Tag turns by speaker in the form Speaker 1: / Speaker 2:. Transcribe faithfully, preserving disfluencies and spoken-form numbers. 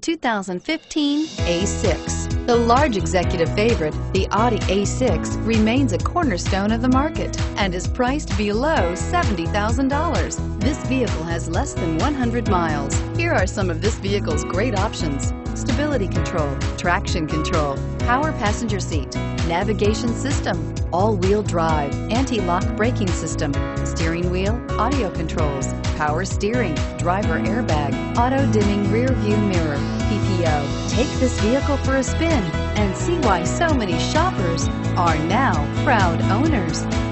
Speaker 1: two thousand fifteen A six. The large executive favorite, the Audi A six, remains a cornerstone of the market and is priced below seventy thousand dollars. This vehicle has less than one hundred miles. Here are some of this vehicle's great options: stability control, traction control, power passenger seat, navigation system, all-wheel drive, anti-lock braking system, steering wheel audio controls, power steering, driver airbag, auto-dimming rear view mirror, P P O. Take this vehicle for a spin and see why so many shoppers are now proud owners.